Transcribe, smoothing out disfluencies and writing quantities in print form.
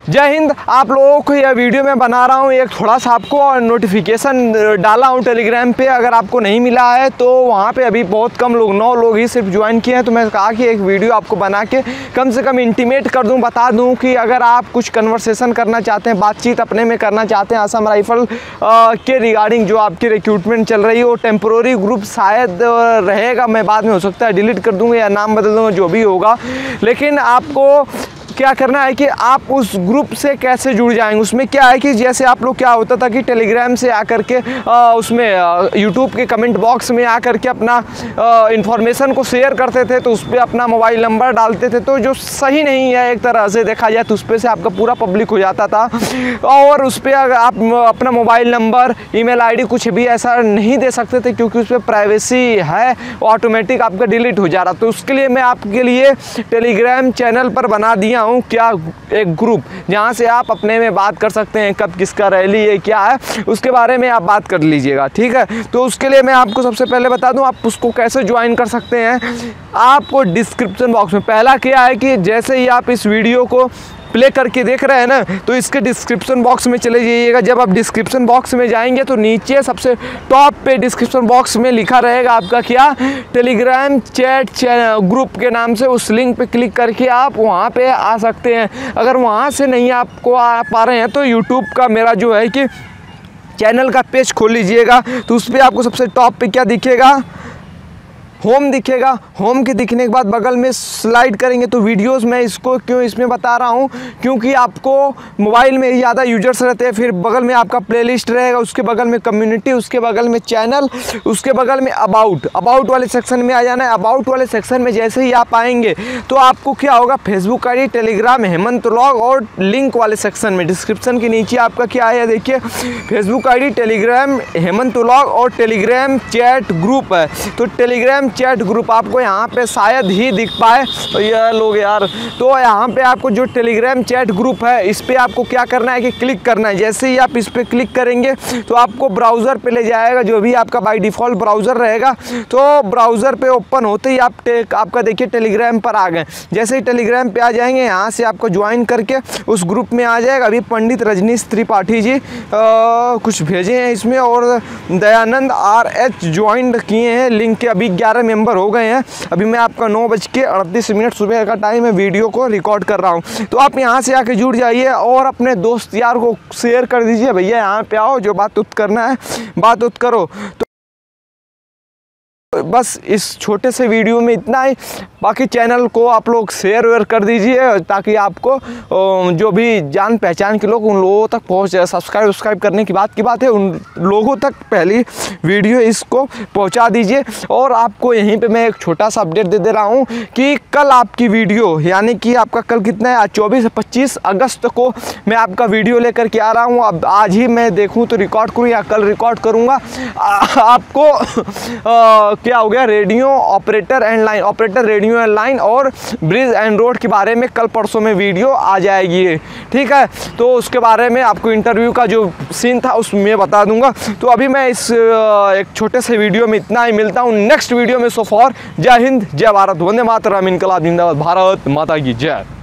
जय हिंद। आप लोगों को यह वीडियो मैं बना रहा हूँ, एक थोड़ा सा आपको नोटिफिकेशन डाला हूँ टेलीग्राम पे। अगर आपको नहीं मिला है तो वहाँ पे अभी बहुत कम लोग, 9 लोग ही सिर्फ ज्वाइन किए हैं। तो मैं कहा कि एक वीडियो आपको बना के कम से कम इंटीमेट कर दूँ, बता दूँ कि अगर आप कुछ कन्वर्सेशन करना चाहते हैं, बातचीत अपने में करना चाहते हैं असम राइफल के रिगार्डिंग जो आपकी रिक्रूटमेंट चल रही है, वो टेम्प्रोरी ग्रुप शायद रहेगा। मैं बाद में हो सकता है डिलीट कर दूँगा या नाम बदल दूँगा, जो भी होगा। लेकिन आपको क्या करना है कि आप उस ग्रुप से कैसे जुड़ जाएंगे। उसमें क्या है कि जैसे आप लोग, क्या होता था कि टेलीग्राम से आकर के उसमें यूट्यूब के कमेंट बॉक्स में आकर के अपना इन्फॉर्मेशन को शेयर करते थे, तो उस पर अपना मोबाइल नंबर डालते थे, तो जो सही नहीं है एक तरह से देखा जाए, तो उस पर से आपका पूरा पब्लिक हो जाता था। और उस पर अगर आप अपना मोबाइल नंबर, ईमेल आईडी कुछ भी ऐसा नहीं दे सकते थे, क्योंकि उस पर प्राइवेसी है, ऑटोमेटिक आपका डिलीट हो जा रहा। तो उसके लिए मैं आपके लिए टेलीग्राम चैनल पर बना दिया हूँ क्या, एक ग्रुप जहाँ से आप अपने में बात कर सकते हैं, कब किसका रैली है, क्या है, उसके बारे में आप बात कर लीजिएगा, ठीक है। तो उसके लिए मैं आपको सबसे पहले बता दूं आप उसको कैसे ज्वाइन कर सकते हैं। आपको डिस्क्रिप्शन बॉक्स में, पहला क्या है कि जैसे ही आप इस वीडियो को प्ले करके देख रहे हैं ना, तो इसके डिस्क्रिप्शन बॉक्स में चले जाइएगा। जब आप डिस्क्रिप्शन बॉक्स में जाएंगे तो नीचे सबसे टॉप पे डिस्क्रिप्शन बॉक्स में लिखा रहेगा आपका क्या, टेलीग्राम चैट ग्रुप के नाम से। उस लिंक पे क्लिक करके आप वहाँ पे आ सकते हैं। अगर वहाँ से नहीं आपको आ पा रहे हैं तो यूट्यूब का मेरा जो है कि चैनल का पेज खोल लीजिएगा। तो उस पर आपको सबसे टॉप पे क्या दिखेगा, होम दिखेगा। होम के दिखने के बाद बगल में स्लाइड करेंगे तो वीडियोस, मैं इसको क्यों इसमें बता रहा हूँ, क्योंकि आपको मोबाइल में ज़्यादा यूजर्स रहते हैं। फिर बगल में आपका प्लेलिस्ट रहेगा, उसके बगल में कम्युनिटी, उसके बगल में चैनल, उसके बगल में अबाउट वाले सेक्शन में आ जाना है। अबाउट वाले सेक्शन में जैसे ही आप आएंगे तो आपको क्या होगा, Facebook ID, Telegram Hemant vlog, और लिंक वाले सेक्शन में डिस्क्रिप्शन के नीचे आपका क्या है, देखिए Facebook ID, Telegram Hemant vlog और टेलीग्राम चैट ग्रुप है। तो टेलीग्राम चैट ग्रुप आपको यहाँ पे शायद ही दिख पाए, तो ये लोग यार, तो यहाँ पे आपको जो टेलीग्राम चैट ग्रुप है, इस पे आपको क्या करना है कि क्लिक करना है। जैसे ही आप इस पे क्लिक करेंगे तो आपको ब्राउज़र पे ले जाएगा, जो भी आपका बाय डिफ़ॉल्ट ब्राउज़र रहेगा। तो ब्राउज़र पे ओपन होते ही आपका देखिए टेलीग्राम पर आ गए। जैसे ही टेलीग्राम पे आ जाएंगे, यहाँ से आपको ज्वाइन करके उस ग्रुप में आ जाएगा। अभी पंडित रजनीश त्रिपाठी जी कुछ भेजे हैं इसमें, और दयानंद RH ज्वाइन किए हैं। लिंक के अभी 11 मेंबर हो गए हैं। अभी मैं आपका 9:38 सुबह का टाइम है, वीडियो को रिकॉर्ड कर रहा हूं। तो आप यहां से आके जुड़ जाइए और अपने दोस्त यार को शेयर कर दीजिए, भैया यहां पे आओ, जो बात उत करना है बात उत करो। तो बस इस छोटे से वीडियो में इतना ही। बाकी चैनल को आप लोग शेयर वेयर कर दीजिए, ताकि आपको जो भी जान पहचान के लोग, उन लोगों तक पहुंच जाए। सब्सक्राइब करने की बात है, उन लोगों तक पहली वीडियो इसको पहुंचा दीजिए। और आपको यहीं पे मैं एक छोटा सा अपडेट दे रहा हूं कि कल आपकी वीडियो, यानी कि आपका कल कितना है, 24-25 अगस्त को मैं आपका वीडियो लेकर के आ रहा हूँ। अब आज ही मैं देखूँ तो रिकॉर्ड करूँ या कल रिकॉर्ड करूँगा। आपको क्या हो गया, radio operator radio and line और ब्रिज एंड रोड के बारे में कल परसों में वीडियो आ जाएगी, ठीक है। तो उसके बारे में आपको इंटरव्यू का जो सीन था उसमें बता दूंगा। तो अभी मैं इस एक छोटे से वीडियो में इतना ही। मिलता हूं नेक्स्ट वीडियो में। सो फॉर जय हिंद, जय भारत, वंदे मातरम, इनकलाब जिंदाबाद, भारत माता की जय।